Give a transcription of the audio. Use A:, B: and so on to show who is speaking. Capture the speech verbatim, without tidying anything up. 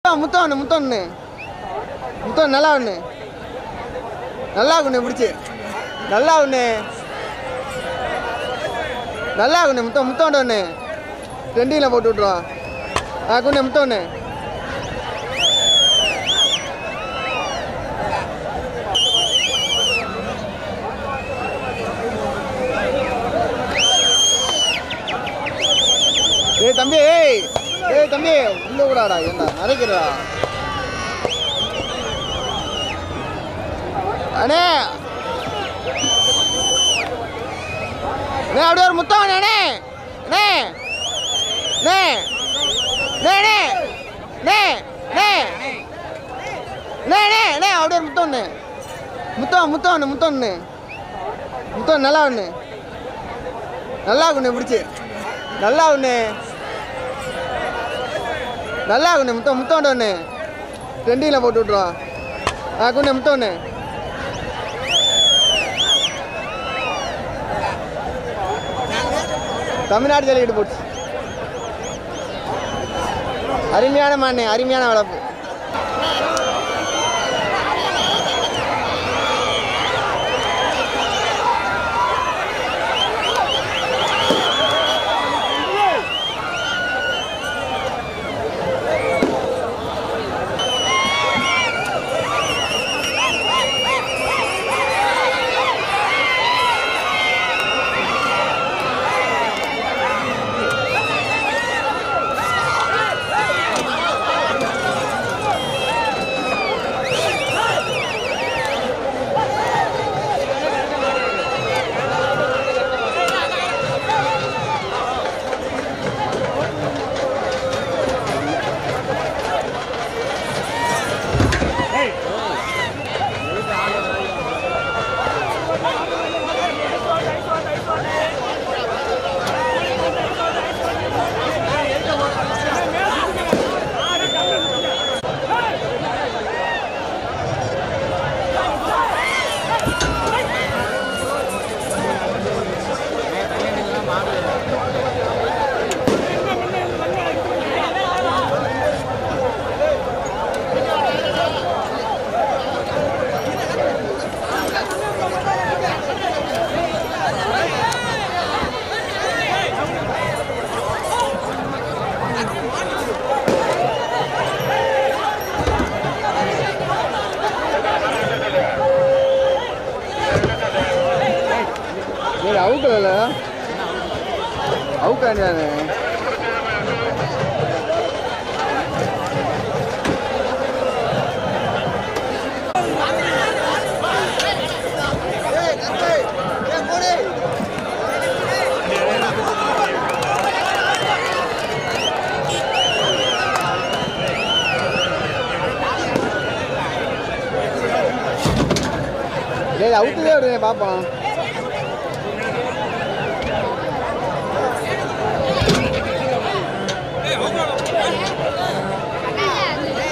A: முத்தம் ஒன்று முத்தம் ஒன்று முத்தம் நல்லா ஒன்று நல்லா ஒன்று பிடிச்சி நல்லா ஒன்று நல்லா ஒன்று முத்தம் முத்தம் ஒன்று ட்ரெண்டிங்கில் போட்டு விட்ருவோம் ஆ கொண்டு முத்தம் ஒன்று ஏய் தம்பி ஏய் ஏய் தம்பி உள்ள கூடாடா என்ன அரைக்கிறா அண்ணே அண்ணே அப்படியே ஒரு முத்தம் அண்ணே அண்ணே அண்ணே அண்ணே அண்ணே அண்ணே அண்ணே அண்ணே அண்ணே அப்படியே ஒரு முத்தம் ஒன்று முத்தம் முத்தம் ஒன்று முத்தம் ஒன்று முத்தம் நல்லா ஒன்று நல்லா ஒன்று பிடிச்சி நல்லா ஒன்று நல்லா ஒன்று முத்தம் முத்தம் ஒன்று ட்ரெண்டிங்கில் போட்டு விட்ருவோம் ஆ கொண்டு முத்தம் ஒன்று தமிழ்நாடு ஜல்லிக்கட்டு போச்சு அருமையான மாண்ணே அருமையான வளர்ப்பு அவுக்கல அவுக்காண்டானே அவுட்டுதே விடுங்க பார்ப்போம்